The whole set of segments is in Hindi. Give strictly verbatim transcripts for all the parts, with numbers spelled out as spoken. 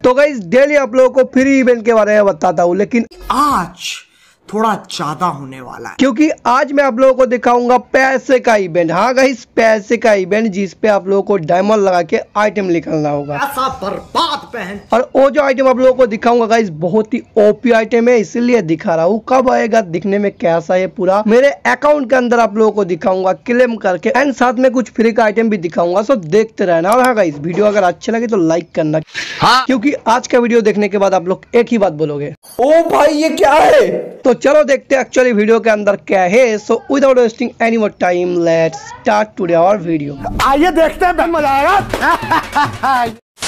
तो गाइस डेली आप लोगों को फ्री इवेंट के बारे में बताता हूँ, लेकिन आज थोड़ा ज्यादा होने वाला है क्योंकि आज मैं आप लोगों को दिखाऊंगा पैसे का इवेंट। हाँ गाइस, पैसे का इवेंट जिसपे आप लोगों को डायमंड लगा के आइटम निकालना होगा। ऐसा बर्बाद पहन। और वो जो आइटम आप लोगों को दिखाऊंगा गाइस बहुत ही ओपी आइटम है, इसीलिए दिखा रहा हूँ। कब आएगा, दिखने में कैसा है, पूरा मेरे अकाउंट के अंदर आप लोगों को दिखाऊंगा क्लेम करके, एंड साथ में कुछ फ्री का आइटम भी दिखाऊंगा। सो देखते रहना। और हाँ गाइस, वीडियो अगर अच्छे लगे तो लाइक करना, हाँ, क्योंकि आज का वीडियो देखने के बाद आप लोग एक ही बात बोलोगे, ओ भाई ये क्या है। तो चलो देखते हैं एक्चुअली वीडियो के अंदर क्या है। So without wasting any more time let's start today our video. आइए देखते हैं, मजा आएगा।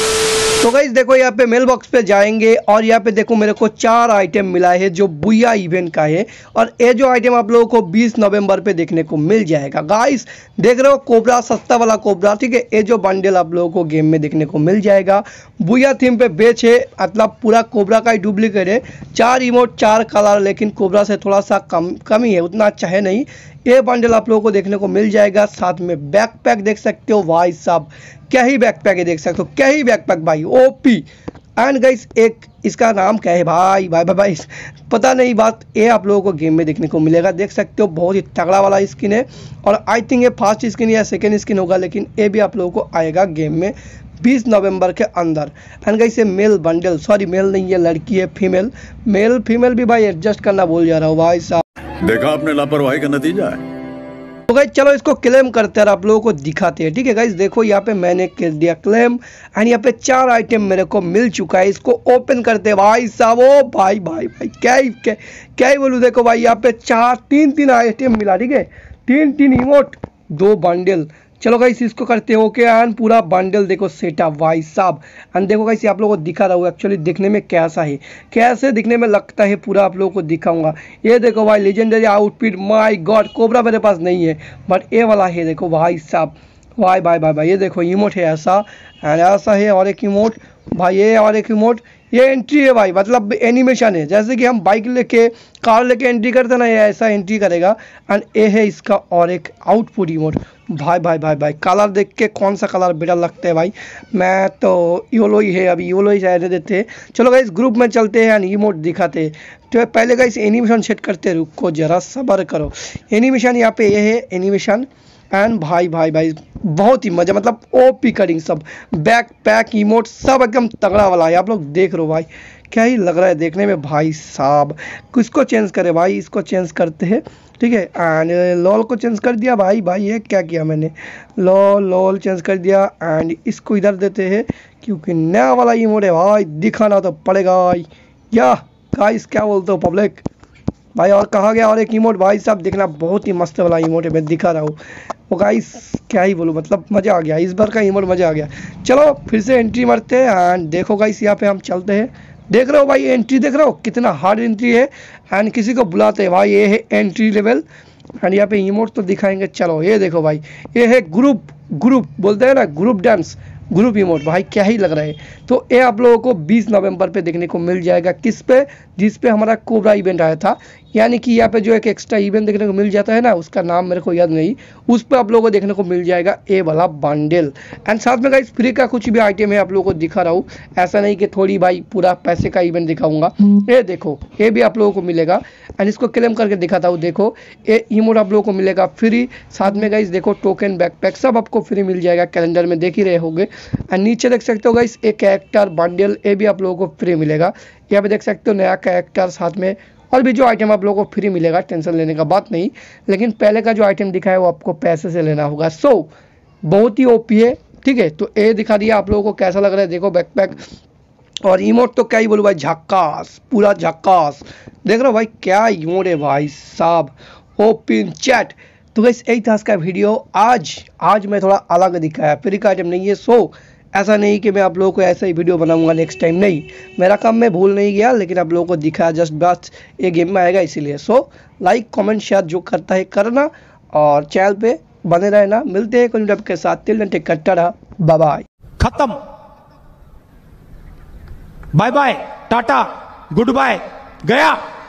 तो गाइस देखो, यहाँ पे मेल बॉक्स पे जाएंगे और यहाँ पे देखो मेरे को चार आइटम मिला है जो बुया इवेंट का है। और ये जो आइटम आप लोगों को बीस नवंबर पे देखने को मिल जाएगा। गाइस देख रहे हो, कोबरा, सस्ता वाला कोबरा, ठीक है। ये जो बंडल आप लोगों को गेम में देखने को मिल जाएगा, बुया थीम पे बेच है, मतलब पूरा कोबरा का ही डुप्लीकेट है। चार इमोट, चार कलर, लेकिन कोबरा से थोड़ा सा कम कम ही है, उतना अच्छा है नहीं। ये बंडल आप लोगों को देखने को मिल जाएगा। साथ में बैकपैक देख सकते हो भाई साहब, क्या ही बैकपैक है, देख सकते हो क्या ही बैकपैक भाई, ओपी। एंड गाइस एक इसका नाम क्या है भाई भाई भाई, भाई पता नहीं बात, ये आप लोगों को गेम में देखने को मिलेगा। देख सकते हो बहुत ही तगड़ा वाला स्किन है, और आई थिंक ये फर्स्ट स्किन या सेकेंड स्किन होगा, लेकिन ये भी आप लोगों को आएगा गेम में बीस नवंबर के अंदर। एंड गाइस ये मेल बंडल, सॉरी मेल नहीं, ये लड़की है, फीमेल। मेल फीमेल भी भाई एडजस्ट करना भूल जा रहा हूँ भाई साहब। देखा आपने लापरवाही का नतीजा है। तो गाइस चलो इसको क्लेम करते हैं और आप लोगों को दिखाते हैं, ठीक है। गाइस देखो यहाँ पे मैंने कर दिया क्लेम, एंड यहाँ पे चार आइटम मेरे को मिल चुका है। इसको ओपन करते हैं भाई साहब। ओ भाई भाई भाई क्या ही क्या, क्या ही बोलूँ। देखो भाई यहाँ पे चार तीन तीन आइटम मिला, ठीक है। तीन तीन इमोट, दो बंडल। चलो गाइस इसको करते हो के एंड पूरा बंडल देखो सेटअप भाई साहब। एंड देखो गाइस आप लोगों को दिखा रहा हूँ एक्चुअली दिखने में कैसा है, कैसे दिखने में लगता है, पूरा आप लोगों को दिखाऊंगा। ये देखो भाई legendary outfit, my God. Cobra मेरे पास नहीं है, बट ये वाला है, देखो भाई साहब। भाई भाई भाई भाई ये देखो इमोट है ऐसा, एंड ऐसा है और एक इमोट भाई, ये और एक इमोट। ये एंट्री है भाई, मतलब एनिमेशन है, जैसे कि हम बाइक लेके, कार लेके एंट्री करते ना, ये ऐसा एंट्री करेगा। एंड ये है इसका और एक आउटपुट इमोट। भाई भाई भाई भाई कलर देख के कौन सा कलर बेटर लगता है भाई। मैं तो योलो ही है, अभी योलो ही रहने देते हैं। चलो गाइस ग्रुप में चलते हैं एंड इमोट दिखाते हैं। तो पहले गाइस एनिमेशन सेट करते हैं, रुको जरा सब्र करो। एनिमेशन यहाँ पे ये है एनिमेशन, एंड भाई भाई भाई बहुत ही मज़ा, मतलब ओपी कटिंग, सब बैक पैक इमोट सब एकदम तगड़ा वाला है। आप लोग देख रहे हो भाई, क्या ही लग रहा है देखने में भाई साहब। किसको चेंज करें भाई, इसको चेंज करते हैं, ठीक है। एंड लॉल को चेंज कर दिया भाई। भाई ये क्या किया मैंने, लॉल लॉल चेंज कर दिया। एंड इसको इधर देते हैं, क्योंकि नया वाला इमोट है भाई, दिखाना तो पड़ेगा भाई। या गाइस क्या बोलते हो पब्लिक भाई। और कहा गया और एक इमोट भाई साहब, देखना बहुत ही मस्त वाला इमोट है, मैं दिखा रहा हूँ। वो गाइस क्या ही बोलूँ, मतलब मज़ा आ गया, इस बार का इमोट मज़ा आ गया। चलो फिर से एंट्री मारते हैं। एंड देखो गाइस यहाँ पे हम चलते हैं, देख रहे हो भाई एंट्री, देख रहे हो कितना हार्ड एंट्री है। एंड किसी को बुलाते हैं भाई, ये है एंट्री लेवल। एंड यहाँ पे इमोट तो दिखाएंगे। चलो ये देखो भाई, ये है ग्रुप, ग्रुप बोलते हैं ना, ग्रुप डांस, ग्रुप इमोट भाई क्या ही लग रहा है। तो ये आप लोगों को बीस नवंबर पे देखने को मिल जाएगा। किस पे, जिस पे हमारा कोबरा इवेंट आया था, यानी कि यहाँ पे जो एक एक्स्ट्रा इवेंट देखने को मिल जाता है ना, उसका नाम मेरे को याद नहीं, उस पर आप लोगों को देखने को मिल जाएगा ये वाला बंडल। एंड साथ में गाइस फ्री का कुछ भी आइटम है आप लोगों को दिखा रहा हूँ, ऐसा नहीं कि थोड़ी भाई पूरा पैसे का इवेंट दिखाऊंगा। ये देखो ये भी आप लोगों को मिलेगा, एंड इसको क्लेम करके दिखाता हूँ। देखो ये इमोट आप लोगों को मिलेगा फ्री। साथ में गाइस देखो टोकन, बैकपैक सब आपको फ्री मिल जाएगा, कैलेंडर में देख ही रहे होंगे। एंड नीचे देख सकते हो गाइस एक कैरेक्टर बंडल, ये भी आप लोगों को फ्री मिलेगा। यहाँ पे देख सकते हो नया कैरेक्टर, साथ में और भी जो आइटम आप लोगों को फ्री मिलेगा, टेंशन लेने का बात नहीं। लेकिन पहले का जो आइटम दिखा है वो आपको पैसे से लेना होगा। सो बहुत ही ओपी है, ठीक है। तो ये दिखा दिया आप लोगों को, कैसा लग रहा है देखो बैकपैक। और इमोट तो क्या ही बोलूँ भाई, झक्कास, पूरा झक्कास। देख रहे हो भाई क्या इमोट है भाई साहब, ओपन चैट। तो गाइस यही था इसका वीडियो। आज आज मैं थोड़ा अलग दिखाया, फ्री का आइटम नहीं है। सो ऐसा नहीं कि मैं आप लोगों को ऐसा ही वीडियो बनाऊंगा नेक्स्ट टाइम, नहीं, मेरा काम मैं भूल नहीं गया, लेकिन आप लोगों को दिखाया जस्ट बस, ये गेम में आएगा इसीलिए। सो लाइक कमेंट शेयर जो करता है करना, और चैनल पे बने रहना। मिलते हैं कुछ के साथ, तिल दिन टेक कट्टा, बाय बाय, खत्म, बाय बाय, टाटा, गुड बाय, गया।